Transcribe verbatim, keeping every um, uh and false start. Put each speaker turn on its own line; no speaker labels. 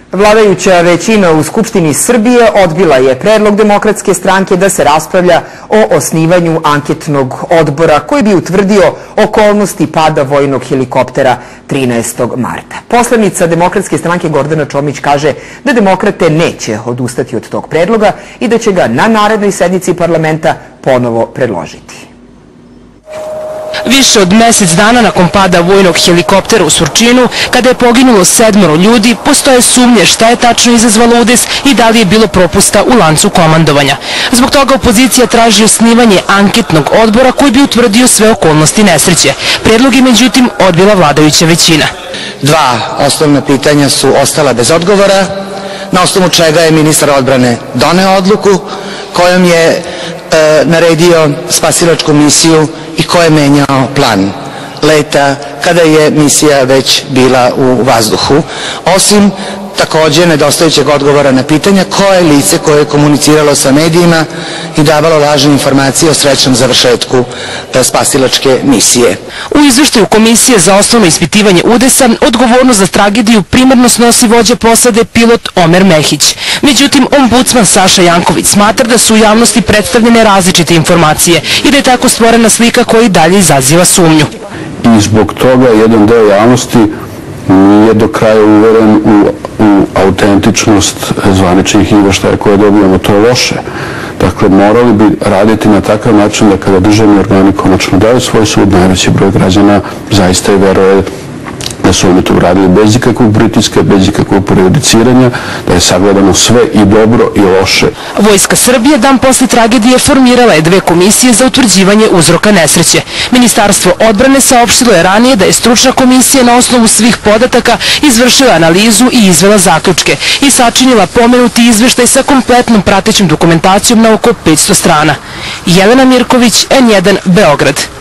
Vladajuća većina u Skupštini Srbije odbila je predlog Demokratske stranke da se raspravlja o osnivanju anketnog odbora koji bi utvrdio okolnosti pada vojnog helikoptera trinaestog marta. Poslanica Demokratske stranke Gordana Čomić kaže da demokrate neće odustati od tog predloga i da će ga na narednoj sednici parlamenta ponovo predložiti.
Više od mesec dana nakon pada vojnog helikoptera u Surčinu, kada je poginulo sedmoro ljudi, postoje sumnje šta je tačno izazvalo udes i da li je bilo propusta u lancu komandovanja. Zbog toga opozicija traži osnivanje anketnog odbora koji bi utvrdio sve okolnosti nesreće. Predlog je međutim odbila vladajuća većina.
Dva osnovna pitanja su ostala bez odgovora, na osnovu čega je ministar odbrane doneo odluku kojom je e, naredio spasilačku misiju i ko je menjao plan leta kada je misija već bila u vazduhu, osim također nedostajućeg odgovora na pitanja koje je lice koje je komuniciralo sa medijima i davalo lažne informacije o srećnom završetku spasilačke misije.
U izveštaju Komisije za osnovno ispitivanje udesa odgovornost za tragediju primarno snosi vođa posade pilot Omer Mehić. Međutim, ombudsman Saša Janković smatra da su u javnosti predstavljene različite informacije i da je tako stvorena slika koja i dalje izaziva sumnju.
I zbog toga jedan deo javnosti nije do kraja uveren u, u autentičnost zvaničnih izveštaja koje dobijamo. To je loše. Dakle, morali bi raditi na takav način da kada državni organi konačno daju svoj sud, najveći broj građana zaista i veruje da su oni to uradili bez ikakvog pritiska, bez ikakvog prejudiciranja, da je sagledano sve i dobro i loše.
Vojska Srbije dan posle tragedije formirala je dve komisije za utvrđivanje uzroka nesreće. Ministarstvo odbrane saopštilo je ranije da je stručna komisija na osnovu svih podataka izvršila analizu i izvela zaključke i sačinila pomenuti izveštaj sa kompletnom pratećom dokumentacijom na oko petsto strana. Jelena Mirković, N jedan, Beograd.